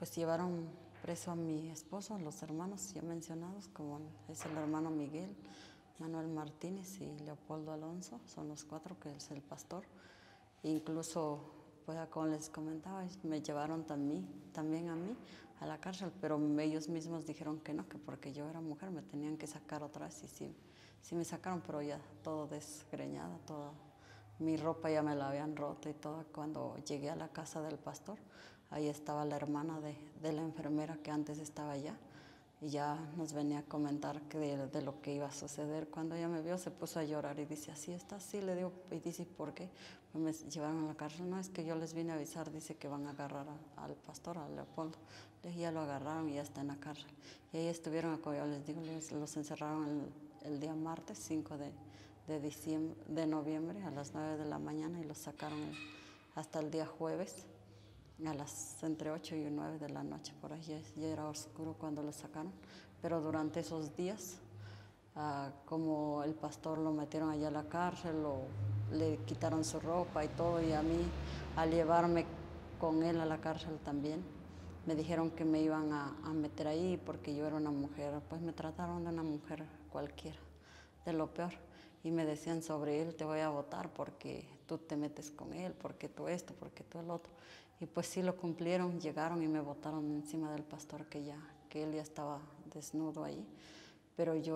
Pues llevaron preso a mi esposo, los hermanos ya mencionados, como es el hermano Miguel, Manuel Martínez y Leopoldo Alonso, son los cuatro, que es el pastor. Incluso, pues como les comentaba, me llevaron también a mí a la cárcel, pero ellos mismos dijeron que no, que porque yo era mujer me tenían que sacar otra vez, y sí me sacaron, pero ya todo desgreñada, toda mi ropa ya me la habían roto y todo. Cuando llegué a la casa del pastor, ahí estaba la hermana de la enfermera que antes estaba allá, y ya nos venía a comentar de lo que iba a suceder. Cuando ella me vio se puso a llorar y dice, ¿así está? Sí, le digo, y dice, ¿por qué? Pues me llevaron a la cárcel. No, es que yo les vine a avisar, dice que van a agarrar al pastor, a Leopoldo. Le dije, ya lo agarraron y ya está en la cárcel. Y ahí estuvieron, como yo les digo, los encerraron el día martes 5 de noviembre a las 9 de la mañana, y los sacaron hasta el día jueves a las entre 8 y 9 de la noche, por ahí ya era oscuro cuando lo sacaron. Pero durante esos días, como el pastor lo metieron allá a la cárcel, le quitaron su ropa y todo, y a mí, al llevarme con él a la cárcel también, me dijeron que me iban a meter ahí porque yo era una mujer, pues me trataron de una mujer cualquiera, de lo peor. Y me decían sobre él, te voy a votar porque tú te metes con él, porque tú esto, porque tú el otro. Y pues sí lo cumplieron, llegaron y me botaron encima del pastor, que él ya estaba desnudo ahí. Pero yo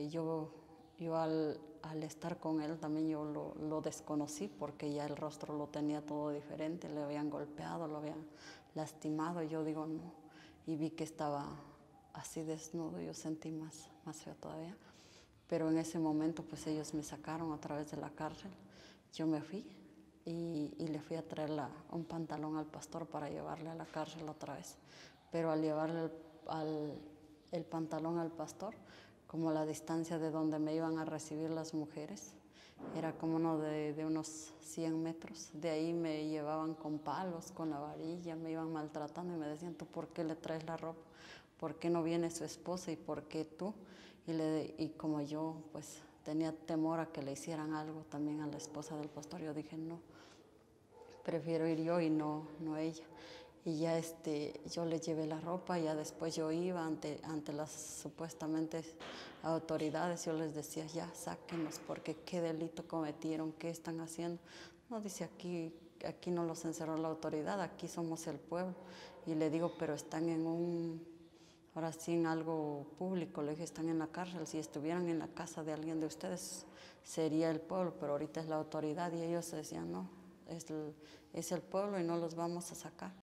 al estar con él también yo lo desconocí, porque ya el rostro lo tenía todo diferente, le habían golpeado, lo habían lastimado, y yo digo no, y vi que estaba así desnudo, yo sentí más feo todavía. Pero en ese momento pues ellos me sacaron a través de la cárcel, yo me fui y le fui a traer un pantalón al pastor para llevarle a la cárcel otra vez. Pero al llevarle el pantalón al pastor, como la distancia de donde me iban a recibir las mujeres era como de unos 100 metros, de ahí me llevaban con palos, con la varilla, me iban maltratando y me decían, ¿tú por qué le traes la ropa? ¿Por qué no viene su esposa y por qué tú? Y como yo pues tenía temor a que le hicieran algo también a la esposa del pastor, yo dije no, prefiero ir yo y no ella. Y ya yo le llevé la ropa, y ya después yo iba ante las supuestamente autoridades, yo les decía, ya sáquenos, porque qué delito cometieron, qué están haciendo. No, dice, aquí no los encerró la autoridad, aquí somos el pueblo. Y le digo, pero están ahora sí en algo público, le dije, están en la cárcel, si estuvieran en la casa de alguien de ustedes sería el pueblo, pero ahorita es la autoridad. Y ellos decían, no, es el pueblo y no los vamos a sacar.